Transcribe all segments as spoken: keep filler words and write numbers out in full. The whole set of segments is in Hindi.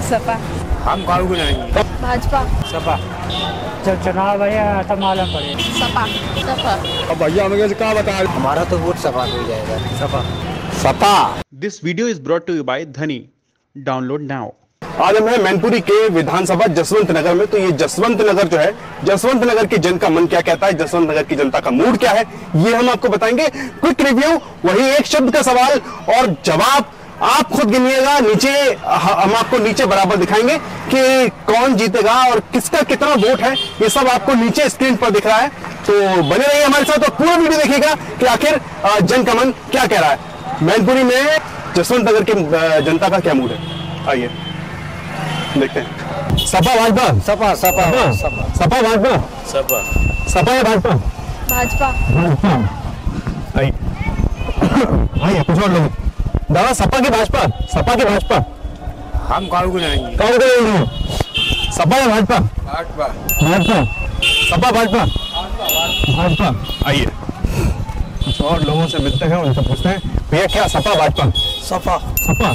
सपा। हम काऊ को नहीं। भाजपा। सपा। जब चुनाव भैया तब मालूम पड़े। सपा। सपा। अब भैया हमें क्या बता। हमारा तो वोट सपा को जाएगा। Sapa. Sapa. This video is brought to you by Dhani. Download now. आज हम हैं मैनपुरी के विधानसभा जसवंत नगर में। तो ये जसवंत नगर जो है, जसवंत नगर की जन का मन क्या कहता है, जसवंत नगर की जनता का मूड क्या है, ये हम आपको बताएंगे। क्विक रिव्यू, वही एक शब्द का सवाल और जवाब आप खुद गिनिएगा। नीचे हम आपको नीचे बराबर दिखाएंगे कि कौन जीतेगा और किसका कितना वोट है, ये सब आपको नीचे स्क्रीन पर दिख रहा है। तो बने रहिए हमारे साथ और पूरा वीडियो देखिएगा कि आखिर जन का मन क्या कह रहा है। मैनपुरी में जसवंत नगर की जनता का क्या मूड है, आइए देखते हैं। सपा भाजपा। सपा सपा सपा सपा भाजपा। सपा। सपा या भाजपा। भाजपा। भाजपा। आइए आइए कुछ और लोग। दादा सपा की भाजपा। सपा की भाजपा। हम काऊ को नहीं। काऊ को नहीं। सपा या भाजपा। भाजपा। भाजपा। सपा भाजपा। भाजपा। आइए कुछ और लोगों से मिलते हैं, उनसे पूछते हैं भैया क्या सपा भाजपा। सपा सपा।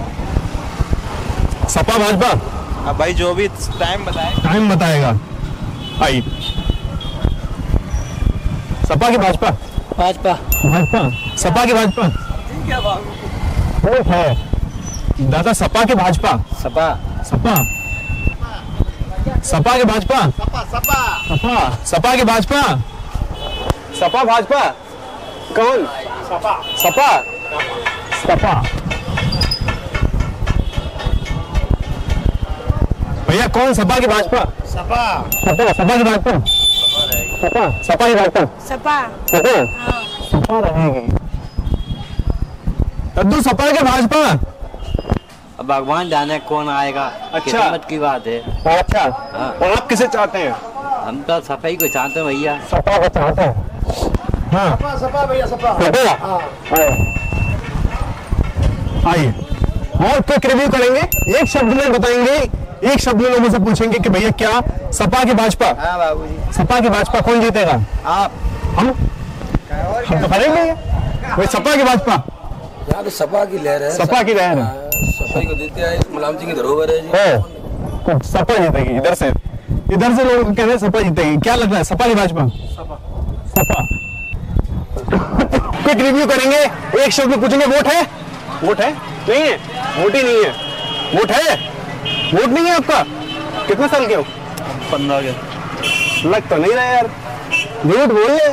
सपा भाजपा। अब भाई जो भी टाइम बताए। टाइम बताएगा। आइए सपा की भाजपा। भाजपा। भाजपा। सपा की भाजपा। वो है दादा सपा की भाजपा। सपा सपा। सपा की भाजपा। सपा सपा सपा। सपा की भाजपा। सपा भाजपा। कौन। सपा सपा। सपा। भैया कौन सपा की भाजपा। सपा सपा। सपा की भाजपा। सपा। सपा की भाजपा। सपा। सपा। सपा रहेगी। कद्दू सपा के भाजपा। अब भगवान जाने कौन आएगा। अच्छा। किस्मत की बात है। अच्छा हाँ। और आप किसे चाहते हैं। हम तो सफाई को चाहते हैं भैया। सपा को चाहते हैं। हाँ सपा सपा भैया सपा। आइए और क्विक रिव्यू करेंगे। एक शब्द में बताएंगे, एक शब्द में लोगों से पूछेंगे कि भैया क्या सपा की भाजपा। हाँ बाबूजी। सपा की भाजपा कौन जीतेगा। आप हम हम तो खड़े भाई सपा की भाजपा। यहाँ तो सपा की लहर है। सपा की लहर है। सपा को देते हैं, मुलायम सिंह की धरोहर है जी। है सपा जीतेगी। इधर से इधर से लोग कह रहे हैं सपा जीतेगी। क्या लग रहा है सपा की भाजपा। सपा सपा। क्विक रिव्यू करेंगे। एक शब्द में पूछेंगे वोट है। वोट है नहीं है। वोट ही नहीं है। वोट है। वोट नहीं है आपका। कितने साल के हो। पंद्रह के। लग तो नहीं रहा यार, झूठ बोल रहे।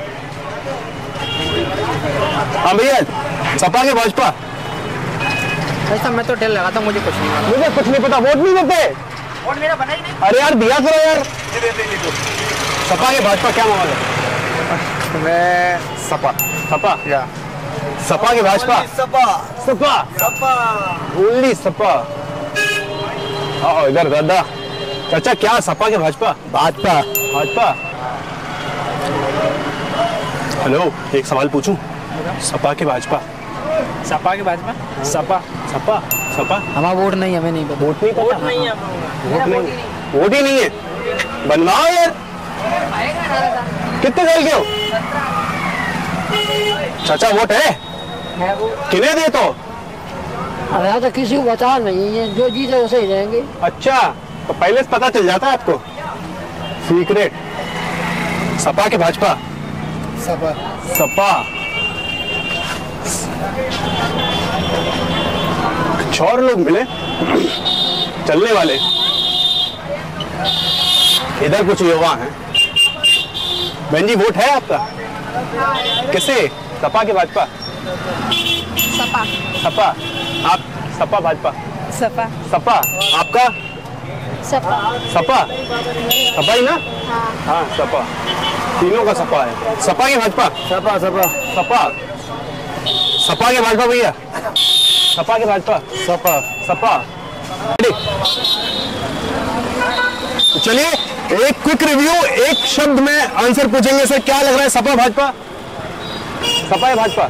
हाँ भैया सपा के भाजपा। ऐसा मैं तो टेल लगाता हूँ, मुझे कुछ नहीं मालूम। मुझे कुछ नहीं पता। वोट नहीं देते। वोट मेरा बना ही नहीं। अरे यार दिया करो यार। सपा के भाजपा क्या मामला है। मैं सपा सपा या सपा के भाजपा। सपा सपा। सपा ओनली सपा। आओ इधर दादा। चाचा क्या सपा के भाजपा। भाजपा भाजपा। हेलो एक सवाल पूछूं। सपा के भाजपा। सपा की भाजपा। सपा। सपा। सपा। हमारा वोट नहीं, हमें नहीं पता। वोट नहीं पता। नहीं है। वोट नहीं। वोट ही नहीं है। बनवाओ यार। कितने साल के हो। चाचा वोट है किन्हें दे तो। अरे तो किसी को बता नहीं है, जो जीते उसे ही रहेंगे। अच्छा तो पहले से पता चल जाता है आपको। सीक्रेट। सपा के भाजपा। सपा सपा। कुछ और लोग मिले चलने वाले। इधर कुछ युवा हैं। बहन जी वोट है आपका। किसे। सपा के भाजपा। सपा। सपा। आप सपा भाजपा। सपा। सपा। आपका सपा। सपा। सपा ही ना। हाँ। हाँ सपा। तीनों का सपा है। सपा की भाजपा। सपा सपा सपा। सपा के भाजपा भैया। सपा के भाजपा। सपा सपा। चलिए एक क्विक रिव्यू, एक शब्द में आंसर पूछेंगे सर क्या लग रहा है सपा भाजपा। सपा या भाजपा।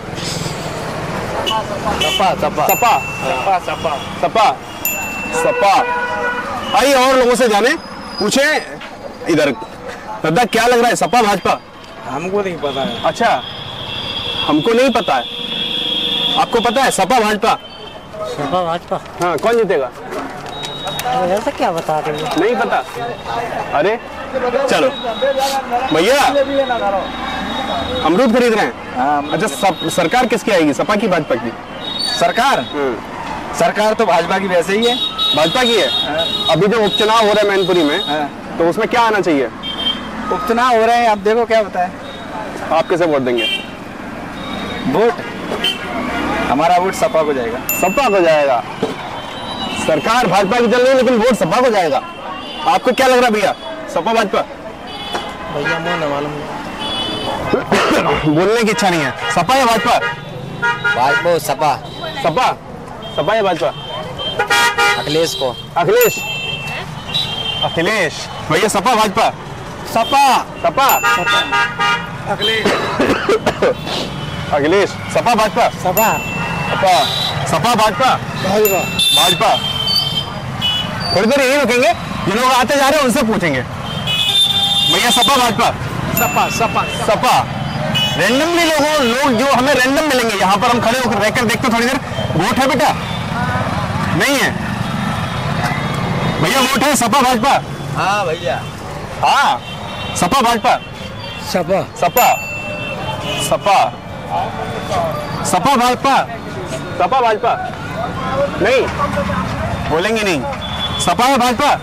सपा सपा सपा। सपा सपा सपा। सपा। आइए और लोगों से जाने पूछे। इधर दादा क्या लग रहा है सपा भाजपा। हमको नहीं पता है। अच्छा हमको नहीं पता है, आपको पता है सपा भाजपा। सपा भाजपा। हाँ कौन जीतेगा। ऐसा क्या बता रहे हो? नहीं पता? अरे चलो भैया, अमरूद खरीद रहे हैं? अच्छा, सब, सरकार किसकी आएगी, सपा की भाजपा की? सरकार सरकार तो भाजपा की वैसे ही है। भाजपा की है। अभी जो उपचुनाव हो रहे हैं मैनपुरी में, तो उसमें क्या आना चाहिए? उपचुनाव हो रहे हैं, आप देखो क्या बताए। आप किसे वोट देंगे? वोट हमारा वोट सपा को जाएगा। सपा को जाएगा। सरकार भाजपा की चल रही है लेकिन वोट सपा को जाएगा। आपको क्या लग रहा है भैया, सपा भाजपा? भैया मुँह न मालूम। बोलने की इच्छा नहीं है। सपा या भाजपा? भाजपा सपा। सपा सपा या भाजपा? अखिलेश को। अखिलेश अखिलेश भैया, सपा भाजपा? सपा। सपा अखिलेश अखिलेश सपा भाजपा? सपा। सपा सपा भाजपा? भाजपा। भाजपा। थोड़ी देर यही रुकेंगे, जो लोग आते जा रहे हैं उनसे पूछेंगे। भैया सपा भाजपा? सपा सपा सपा। रैंडमली लोगों लोग जो हमें रैंडम मिलेंगे यहाँ पर, हम खड़े होकर रहकर देखते थोड़ी देर। वोट है बेटा? नहीं है भैया, वोट है सपा भाजपा? हाँ भैया, हाँ सपा भाजपा? सपा। सपा सपा सपा भाजपा? सपा भाजपा? नहीं बोलेंगे नहीं। सपा या भाजपा?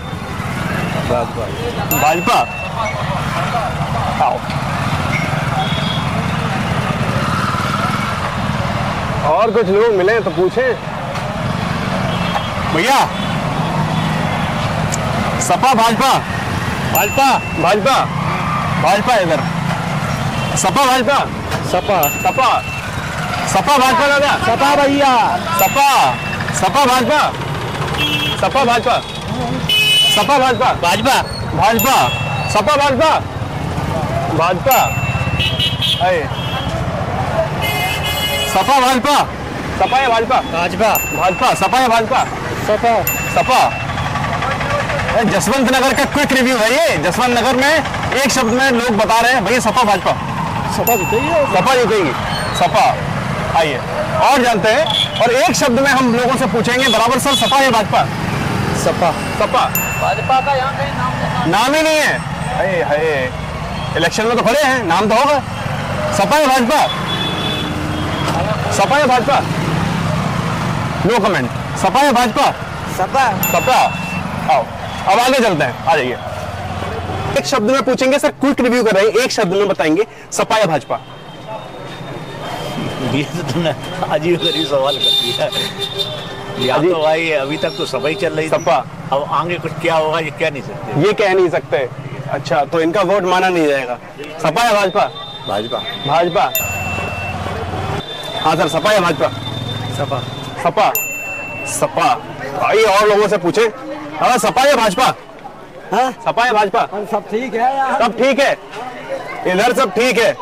भाजपा। आओ, और कुछ लोग मिले तो पूछें। भैया सपा भाजपा? भाजपा भाजपा भाजपा इधर। सपा भाजपा? सपा। सपा सपा भाजपा दादा? सपा भैया। सपा सपा भाजपा? सपा भाजपा? सपा भाजपा? भाजपा। भाजपा। सपा भाजपा? भाजपा। अरे सपा भाजपा? सपा या भाजपा? भाजपा। भाजपा। सपा या भाजपा? सपा। सपा। जसवंत नगर का क्विक रिव्यू है ये। जसवंत नगर में एक शब्द में लोग बता रहे हैं भैया सपा भाजपा? सपा जीतेगी। सपा जीतेगी। सपा। आइए और जानते हैं, और एक शब्द में हम लोगों से पूछेंगे बराबर, सर सपा या भाजपा? सपा। सपा। भाजपा का यहाँ कहीं नाम नाम ही नहीं है। अरे हाय, इलेक्शन में तो खड़े हैं, नाम तो होगा। सपा या भाजपा? सपा या भाजपा? No comment. सपा या भाजपा? सपा। सपा। आओ अब आगे चलते हैं, आ जाइए। एक शब्द में पूछेंगे सर, क्विक रिव्यू कर रहे हैं, एक शब्द में बताएंगे सपा या भाजपा? ये तो तुमने अजीब गरीब सवाल कर दिया। या तो भाई अभी तक तो सपा ही चल रही थी। सपा। अब आगे कुछ क्या होगा ये कह नहीं सकते। ये कह नहीं सकते। अच्छा, तो इनका वोट माना नहीं जाएगा। सपा या भाजपा? भाजपा। भाजपा। हाँ सर, सपा या भाजपा? सपा। सपा। सपा। आइए और लोगों से पूछे। हाँ, सपा या भाजपा? हाँ? सपा या भाजपा? सब ठीक है यार। सब ठीक है, इधर सब ठीक है,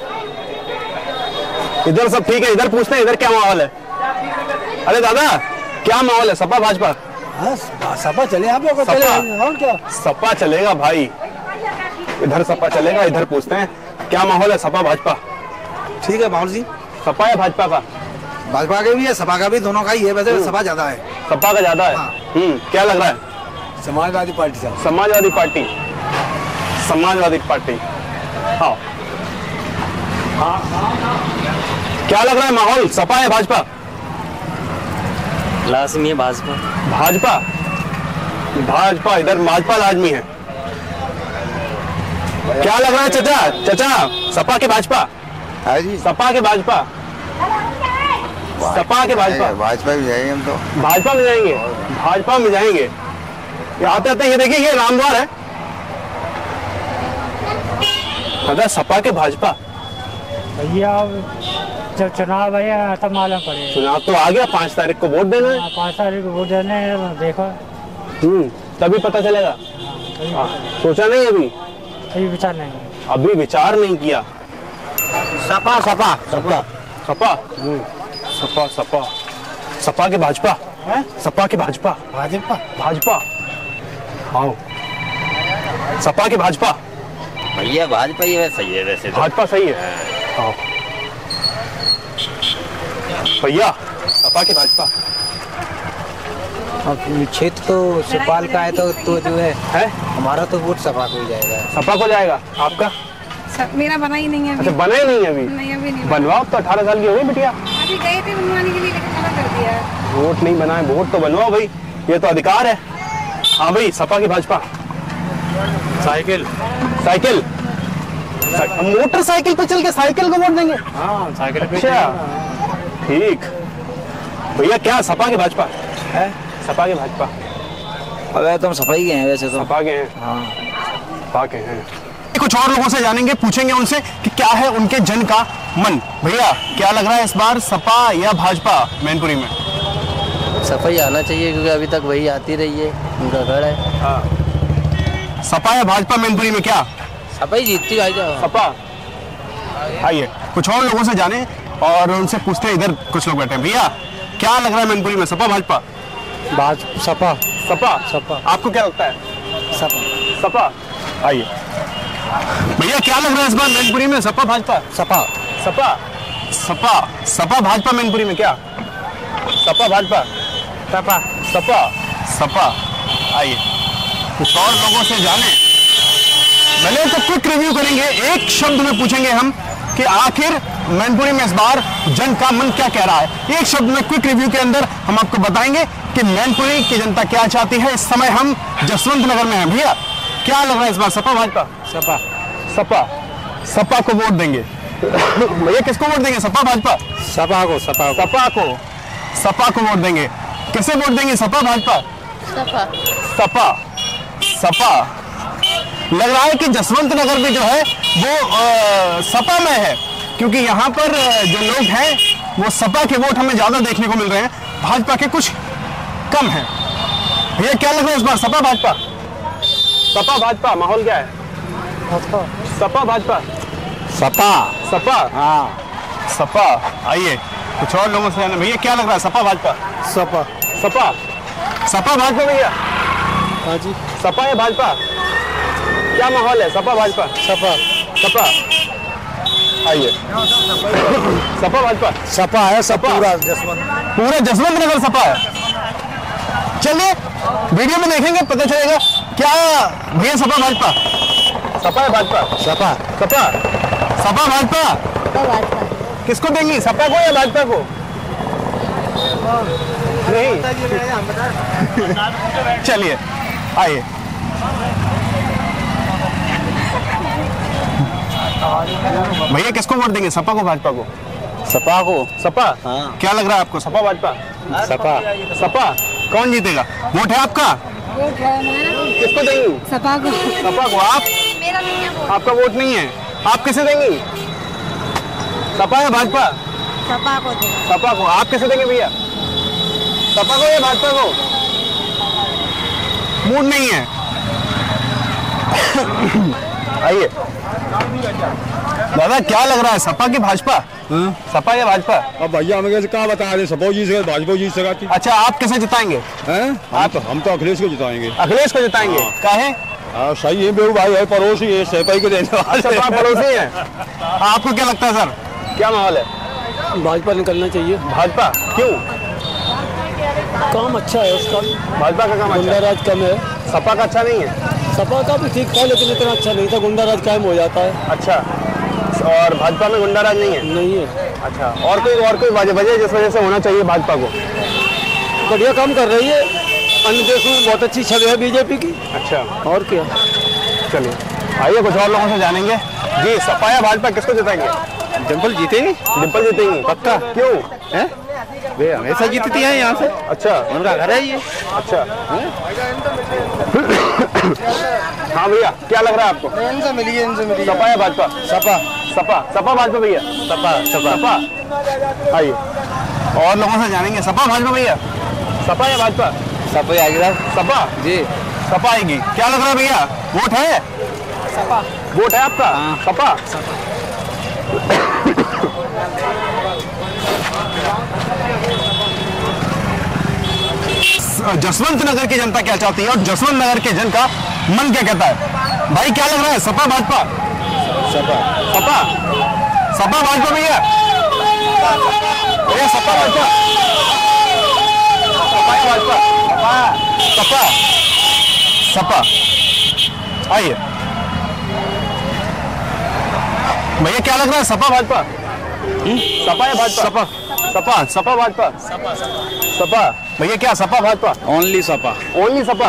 इधर सब ठीक है। इधर पूछते हैं, इधर क्या माहौल है? अरे दादा, क्या माहौल है? सपा भाजपा? हाँ, सपा चले आप लोग। सपा। और क्या? सपा चलेगा भाई, इधर सपा चलेगा। इधर पूछते हैं क्या माहौल है? सपा भाजपा? ठीक है माहौल जी। सपा या भाजपा का? भाजपा का भी है, सपा का भी, दोनों का ही है। वैसे सपा ज्यादा है। सपा का ज्यादा है। हम्म, क्या लग रहा है? समाजवादी पार्टी साहब। समाजवादी पार्टी। समाजवादी पार्टी। हाँ, क्या लग रहा है माहौल? सपा या भाजपा? लाजमी है भाजपा। भाजपा। भाजपा। इधर भाजपा लाजमी है। क्या लग रहा है चाचा? चाचा, सपा के भाजपा? है जी, सपा के भाजपा? सपा के भाजपा? भाजपा भी जाएंगे हम तो। भाजपा में जाएंगे। भाजपा में जाएंगे। ये आते आते ये देखिए, ये रामद्वार है। अगर सपा के भाजपा? भैया जब चुनाव आया तब मालूम पड़ेगा। चुनाव तो आ गया, पांच तारीख को वोट देना है। पाँच तारीख को वोट देने हैं, देखो हम्म, तभी पता चलेगा। हाँ, सोचा नहीं अभी? अभी विचार नहीं। अभी विचार नहीं किया। सपा। सपा। सपा। सपा। सपा। सपा। सपा के भाजपा? सपा के भाजपा? भाजपा। भाजपा। हाँ, सपा के भाजपा? भैया भाजपा ही है, सही है वैसे तो। भाजपा सही है। हाँ भैया, सपा के भाजपा? अब क्षेत्र तो सुपाल का है तो तो जो है, है हमारा तो वोट सपा को ही जाएगा। सपा को जाएगा। आपका? मेरा बना ही नहीं है अच्छा बना ही नहीं है अभी। नहीं अभी नहीं बनवाओ तो अठारह साल की हो गई बिटिया। अभी गए थे बनवाने के लिए लेकिन मना कर दिया है। वोट नहीं बनाए, वोट तो बनवाओ भाई, ये तो अधिकार है। हाँ भाई, सपा की भाजपा? साइकिल साइकिल मोटरसाइकिल पे चल के साइकिल को वोट देंगे? हाँ साइकिल पे। अच्छा ठीक। भैया क्या सपा की भाजपा है? सपा की भाजपा? अबे तुम सपा ही गए हैं वैसे तो। सपा के हैं। हाँ सपा के हैं। कुछ और लोगों से जानेंगे, पूछेंगे उनसे कि क्या है उनके जन का मन। भैया क्या लग रहा है इस बार सपा या भाजपा मैनपुरी में? सपा ही आना चाहिए क्योंकि अभी तक वही आती रही है, उनका गढ़ है। हाँ। सपा या भाजपा मैनपुरी में? क्या सपा ही जीतती भाई जाओ। सपा। आइए कुछ और लोगों से जाने और उनसे पूछते हैं। इधर कुछ लोग बैठे हैं। भैया क्या लग रहा है मैनपुरी में, सपा भाजपा? भाज सपा सपा। सपा। आपको क्या लगता है? सपा सपा। आइए भैया क्या लग रहा है इस बार मैनपुरी में, सपा भाजपा? सपा सपा। सपा सपा भाजपा मैनपुरी में? क्या सपा भाजपा? सपा सपा सपा। आइए कुछ और लोगों से जाने। पहले तो क्विक रिव्यू करेंगे, एक शब्द में पूछेंगे हम कि आखिर मैनपुरी में इस बार जन का मन क्या कह रहा है। एक शब्द में क्विक रिव्यू के अंदर हम आपको बताएंगे कि मैनपुरी की जनता क्या चाहती है। इस समय हम जसवंत नगर में हैं। भैया क्या लग रहा है इस बार, सपा भाजपा? सपा सपा। सपा को वोट देंगे। भैया किसको वोट देंगे, सपा भाजपा? सपा को सपा को सपा को। सपा को वोट देंगे। किसे वोट देंगे, सपा भाजपा? सपा। सपा। सपा। लग रहा है कि जसवंत नगर में जो है वो आ, सपा में है, क्योंकि यहाँ पर जो लोग हैं वो सपा के वोट हमें ज्यादा देखने को मिल रहे हैं, भाजपा के कुछ कम हैं। भैया क्या लग रहा है इस बार, सपा भाजपा? सपा भाजपा। माहौल क्या है? सपा भाजपा? सपा सपा। हाँ सपा। आइए कुछ और लोगों से जाने। भैया क्या लग रहा है, सपा भाजपा? सपा सपा। सपा भाजपा भैया? हाँ जी सपा या भाजपा? क्या माहौल है, सपा भाजपा? सपा सपा। आइए सपा भाजपा? सपा है। सपा। पूरा जसवंत पूरा जसवंत नगर सपा है। चलिए वीडियो में देखेंगे, पता चलेगा क्या। भैया सपा भाजपा? सपा या भाजपा? सपा सपा। सपा भाजपा? भाजपा। किसको देंगी, सपा को या भाजपा को? नहीं। चलिए आइए भैया किसको वोट देंगे, सपा को भाजपा को? सपा को। सपा। हाँ। क्या लग रहा है आपको, सपा भाजपा? सपा सपा। कौन जीतेगा, वोट है आपका? वोट है हमारा। किसको देंगी? सपा को। सपा को। आप? मेरा नहीं है वोट। आपका वोट नहीं है, आप किसे देंगी, सपा या भाजपा? सपा को देगा। सपा को। आप किसे देंगे भैया, सपा को या भाजपा को? मूड नहीं है। आइए दादा क्या लग रहा है, सपा की भाजपा? सपा या भाजपा? अब भैया हमें कैसे कहाँ बता रहे, सपा जी से भाजपा जी से। अच्छा आप किसे जिताएंगे? हैं? हम तो हम तो अखिलेश को जिताएंगे। अखिलेश को जिताएंगे? काहे? हाँ सही है, बेहू भाई है, पड़ोसी है, सपाई को देने वाले। सपा पड़ोसी है। आपको क्या लगता है सर, क्या माहौल है? भाजपा निकलना चाहिए। भाजपा क्यों? काम अच्छा है उसका, भाजपा का काम अच्छा है, गुंडाराज कम है। सपा का अच्छा नहीं है? सपा का भी ठीक था लेकिन इतना अच्छा नहीं था, गुंडाराज कायम हो जाता है। अच्छा, और भाजपा में गुंडाराज नहीं है? नहीं है। अच्छा, और कोई और कोई वजह वजह जिस वजह से होना चाहिए भाजपा को? बढ़िया काम कर रही है, अन्य देशों में बहुत अच्छी छवि है बीजेपी की। अच्छा, और क्या। चलिए आइए कुछ और लोगों से जानेंगे। जी सपा या भाजपा किसको जिताएंगे? डिम्पल जीतेंगे। डिम्पल जीतेंगी? पक्का? क्यों? हैं? वे हमेशा जीतती हैं यहाँ से। अच्छा, उनका घर है ये। अच्छा। हाँ भैया क्या लग रहा है आपको, इनसे मिलिए, इनसे मिलिए। सपा या भाजपा? सपा सपा। सपा भाजपा भैया? सपा सपा सपा। आइए और लोगों से जानेंगे, सपा भाजपा भैया, सपा या भाजपा? सपा आएगी सपा जी, सपा आएगी। क्या लग रहा है भैया, वोट है? सपा। वोट है आपका? सपा। जसवंत नगर की जनता क्या चाहती है और जसवंत नगर के जन का मन क्या कहता है? भाई क्या लग रहा है, सपा भाजपा? सपा सपा। सपा भाजपा भैया? भैया सपा भाजपा? सपा या भाजपा? सपा सपा आइए भैया, क्या लग रहा है, सपा भाजपा? सपा या भाजपा? सपा सपा सपा भाजपा सपा भैया, क्या सपा भाजपा? ओनली सपा। ओनली सपा।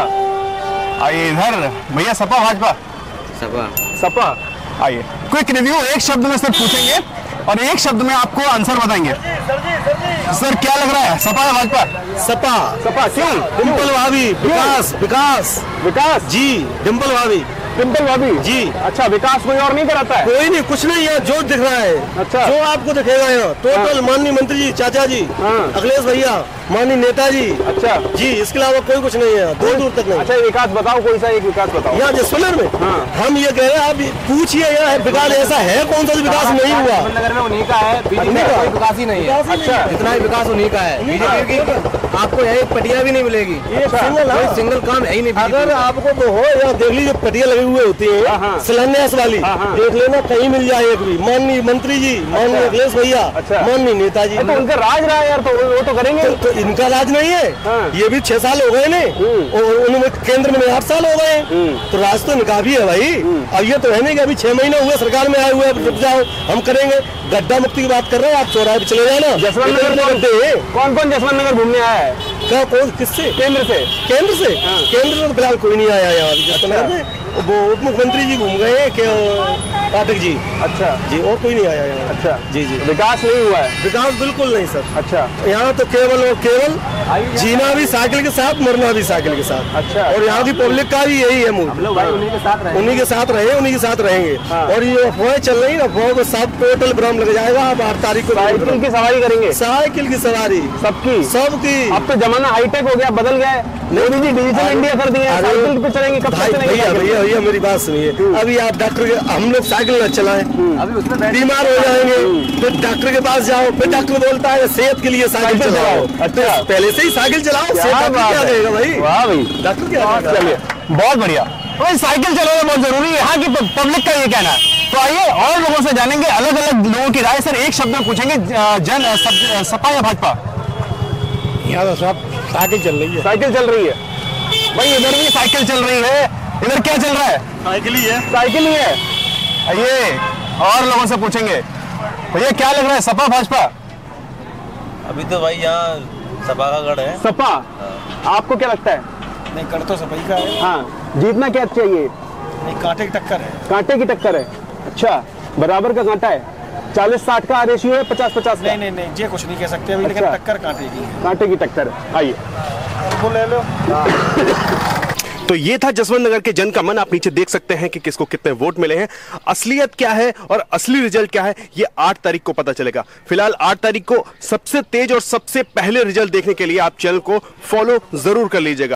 आइए इधर भैया, सपा भाजपा? सपा। सपा। आइए, क्विक रिव्यू, एक शब्द में सिर्फ पूछेंगे और एक शब्द में आपको आंसर बताएंगे। सर क्या लग रहा है, सपा या भाजपा? सपा। सपा क्यों? डिम्पल भाभी, विकास विकास विकास जी, डिम्पल भाभी, डिम्पल भाभी जी। अच्छा, विकास कोई और नहीं कराता है? कोई नहीं, कुछ नहीं है, जो दिख रहा है। अच्छा, जो आपको दिखेगा यहाँ टोटल माननीय मंत्री जी, चाचा जी, अखिलेश भैया, माननीय नेताजी। अच्छा जी, इसके अलावा कोई कुछ नहीं है, दूर दूर तक नहीं। अच्छा, विकास बताओ, कोई सा एक विकास बताओ यहाँ जसवंत में। हाँ। हम ये कह रहे हैं, आप पूछिए यहाँ विकास ऐसा है कौन सा विकास नहीं हुआ? नगर में उन्हीं का है, बीजेपी का कोई विकास ही नहीं है। अच्छा, इतना ही विकास उन्हीं का है। बीजेपी की आपको यही पटिया भी नहीं मिलेगी, सिंगल सिंगल काम है ही नहीं। अगर आपको तो हो या देख लीजिए, पटिया लगी हुई होती है शिलान्यास वाली, देख लेना कहीं मिल जाए एक भी। माननीय मंत्री जी, माननीय अखिलेश भैया, माननीय नेताजी, तो उनका राज रहा है यार, तो वो तो करेंगे। इनका राज नहीं है। हाँ। ये भी छह साल हो गए ने और उन्होंने केंद्र में आठ साल हो गए, तो राज तो इनका भी है भाई। अब ये तो है नहीं कि अभी छह महीने हुए सरकार में आए हुए, अब रुक जाओ हम करेंगे। गड्ढा मुक्ति की बात कर रहे हैं आप, चौराहे पे चले जाना। जसवंत नगर कौन कौन जसवंत नगर घूमने आया है? क्या कौन, किससे? केंद्र से। केंद्र से? केंद्र में फिलहाल कोई नहीं आया यहाँ जसवंत नगर में। वो उप मुख्यमंत्री जी घूम गए पाठक जी। अच्छा जी, और कोई नहीं आया यहाँ। अच्छा जी जी, विकास नहीं हुआ है? विकास बिल्कुल नहीं सर। अच्छा, यहाँ तो केवल और केवल जीना भी साइकिल के साथ, मरना भी साइकिल के साथ। अच्छा, और यहाँ की पब्लिक का भी यही है मूड, उन्हीं के साथ रहे, उन्हीं के साथ रहे, उन्हीं के साथ रहेंगे। हाँ। और ये अफवाहें चल रही है, अफवाहों को सब टोटल भ्रम लग जाएगा। आप आठ तारीख को साइकिल की सवारी करेंगे? साइकिल की सवारी सबकी सबकी। अब तो जमाना हाईटेक हो गया, बदल गया है। मोदी जी डिजिटल इंडिया कर दिया, साइकिल पे चलेंगे। कब तक चलेंगे? भैया भैया भैया मेरी बात सुनिए, अभी आप डॉक्टर, हम लोग साइकिल न चलाएं, बीमार हो जाएंगे, फिर डॉक्टर के पास जाओ, फिर डॉक्टर बोलता है सेहत के लिए साइकिल चलाओ। अच्छा, पहले से ही साइकिल चलाओ, सेहत क्या देगा भाई? वाह भाई, डॉक्टर क्या? चलिए, बहुत बढ़िया। भाई साइकिल चलाना बहुत जरूरी है, यहाँ की पब्लिक का ये कहना है। तो आइए और लोगों से जानेंगे अलग अलग लोगों की राय। सर एक शब्द में पूछेंगे, जन सपा या भाजपा? यहाँ तो सब साइकिल चल रही है। साइकिल चल रही है भाई, इधर भी साइकिल चल रही है। इधर क्या चल रहा है? साइकिल ही है। साइकिल ही है। आइए और लोगों से पूछेंगे, भैया क्या लग रहा है, सपा भाजपा? अभी तो भाई यहाँ सपा का गढ़ है। सपा? आपको क्या लगता है? नहीं, गढ़ तो सपा ही का है। हाँ, जीतना क्या चाहिए? नहीं, कांटे की टक्कर है। कांटे की टक्कर है। अच्छा, बराबर का कांटा है, चालीस साठ का रेशियो है, पचास पचास? नहीं नहीं नहीं, ये कुछ नहीं कह सकते अभी। अच्छा। लेकिन टक्कर कांटे की है। कांटे की टक्कर। आइए वो ले लो। तो ये था जसवंत नगर के जन का मन। आप नीचे देख सकते हैं कि किसको कितने वोट मिले हैं। असलियत क्या है और असली रिजल्ट क्या है, ये आठ तारीख को पता चलेगा। फिलहाल आठ तारीख को सबसे तेज और सबसे पहले रिजल्ट देखने के लिए आप चैनल को फॉलो जरूर कर लीजिएगा।